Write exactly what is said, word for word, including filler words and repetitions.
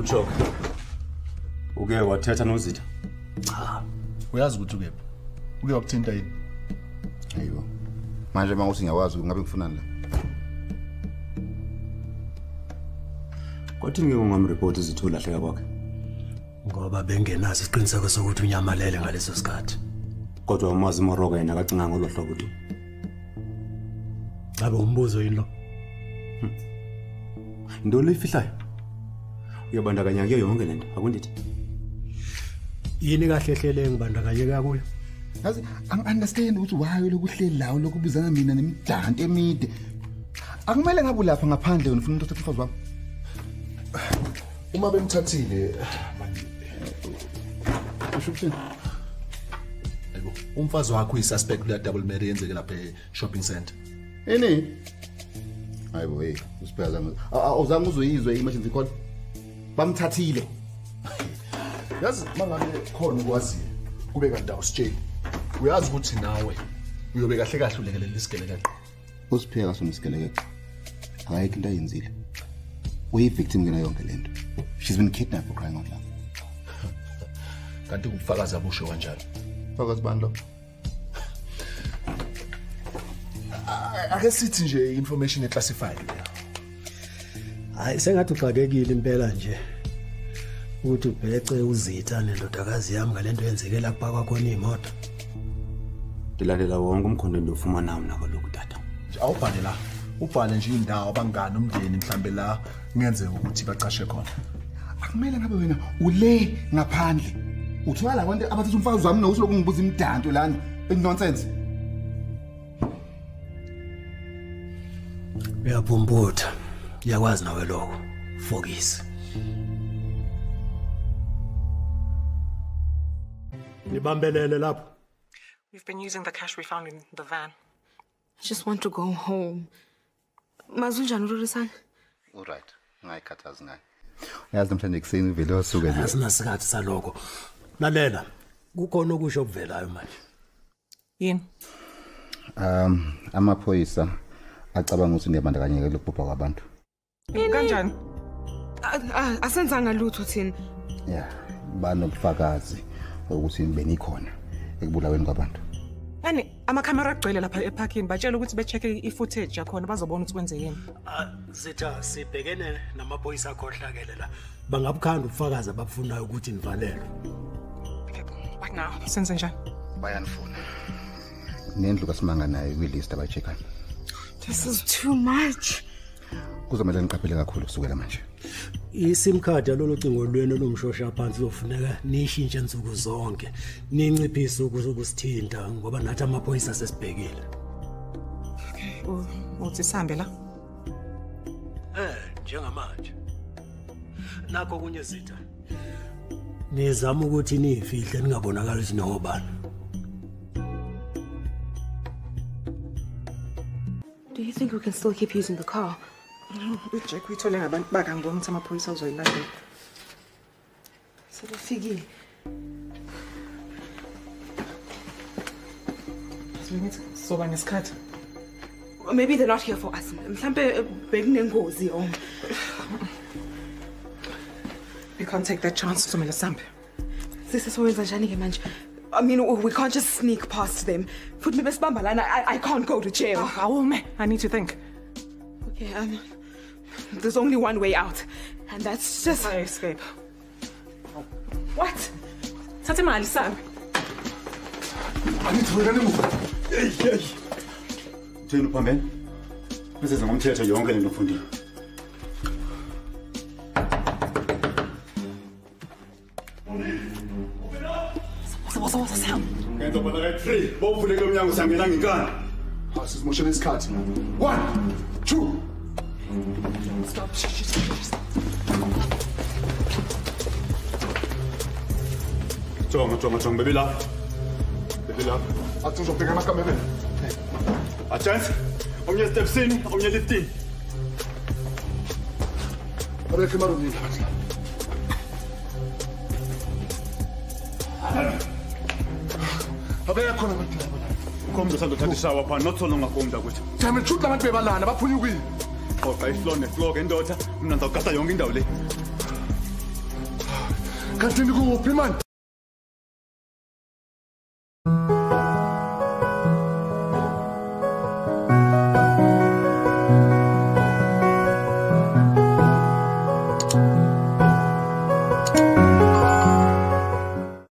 Awuchoka. Uke wathetha noZitha? Cha. Uyazi ukuthi ukephi? Uke wakuthinta yini? Hayibo. Manje mawuthi ngiyawazi ngabe ngifunani la. Kwathi ngeke ungamreport iZitha ulahleka kwakhe. Ngoba bengenazi isiqiniseko sokuthi unyamalele ngaleso sikhathi. Kodwa umazi Moroka yena akacinga ngolohlobo ukuthi. Ngabe umbuzo yini lo? Into leyifihlayo. Uyabandakanya ke yonke lento, akundithi? Yini kahle hlele ngibandakanyeka kuyo? Yazi angi-understand ukuthi why lokuhleli lawo lokubuzana mina nemidanti emide. Akumele ngabe lapha ngaphandle ufuna umuntu othatha umfazi wami. Uma bemthathile usho ukuthini? Yebo, umfazi wakho uyisuspect kule double murder yenzeke lapha e-shopping center. Yini? Hayibo hey, usiphaza ngazo. Awuzange uzoyizwe i-emergency call. Bamthathile. Yazi mangabe khona ukwaziyo kube kanti awusitsheli. Uyazi ukuthi nawe uyobe kahle kahle ulekelela isigelekeqo. Usipheka kahle umsigelekeqo. Akayikho into ayenzile. Uyi victim ngena yonke lento. She's been kidnapped for crying out loud. Kanti ukufakaza abusho kanjalo. Fakaza bani lo? Ake sithi nje information eclassified. Hayi sengathi uxakekile impela nje. Uthi ubhece uZitha nendodakazi yami ngalento yenzeke lapha kwakho imoto. Ndilalela wonke umkhondo ndofumana mina kaloku tata. Awubhale la. Ubhale nje indawo abangani umndeni mhlambe la ngenze ukuthi bacashe khona. Akumele ngabe wena ule ngaphandle. Uthola la abantu abathi umfazi wami nokuthi lokungibuza imidanto lana. Nonsense. Uyaphumputha. Yakwazi nawe lokho. Focus. Nibambelele lapho. We've been using the cash we found in the van. I just want to go home. Mazunjani uRisana? All right. Ngayikhathazi ngaye. Yazi namhlanje kuseni uvele wasuka nje. Asinasikhathi saloko. Lalela. Kukhona okusho okuvelayo manje. Yini? Um, amaphoyisa acabanga ukuthi ngiyabandakanyeka lokubhubha kwabantu. Kanjani? Asenzanga lutho thina. Yeah, banobufakazi ukuthi benikhona ekubulaweni kwabantu. Yani amakhamera agcwele lapha eparking batshela ukuthi becheck i-footage yakhona bazobona ukuthi kwenze yini. Zitha sibhekene namaphoyisa akhohlakele la. Bangabukhanda ubufakazi abafunayo ukuthi nivalelwe. Okay, what now? Senze njani? Bayanifuna. Nendlu kaSimanga nayo kwilist abaycheckana. This is too much. Kuzomela niqaphele kakhulu kusukela manje. I-SIM card yalolu cingo lwenu lomshosha phansi uzofuneka nishintshe insuku zonke. Ninciphise ukusithinta ngoba nathi amaphoyisa sesibhekile. Okay, uthi sihambe la? Eh, njengamanje. Nakho kunye Zitha. Nizama ukuthi nifihle ningabonakala ukuthi nobani. Do you think we can still keep using the car? Jack uyithole ngabantu bakangibona ukuthi amaphoyisa azoyilandela. Sebefikile. Soba nesikhathi. Maybe they're not here for us. Mhlambe bekunengozi yona. We can't take that chance to somela sample. This is always njani ke manje. I mean, we can't just sneak past them. Put me besibamba lana. I I can't go to jail. Oh, man, I need to think. Okay, um there's only one way out, and that's just I escape. What? Thathe imali sami. Angithwele nemuva. Hey, hey. Thina uphambene. Bese ngomthetho yonke lento mfundini. What's what's what's sound? Ngento bana right free. Bowuvuleke umnyango sangena ngenkani. Asizimoshela isikhathi. One, two. Stop. Stop. Jonga, jonga, jonga, baby la. Baby la. Athi uzobheka amakamereni. Achance. Omnye stepsini, omnye liftini. Arekhe maruni. Abeka khona abantu. Kombe sandothatha ishawa phana not so long ago mntakwethu. Damn it, shoot labantu bebalana baphunya kwini. Qoqa ifloor nefloor ngendoda mina ngizawugada yonke indawo le. Emkhathini kuphi man?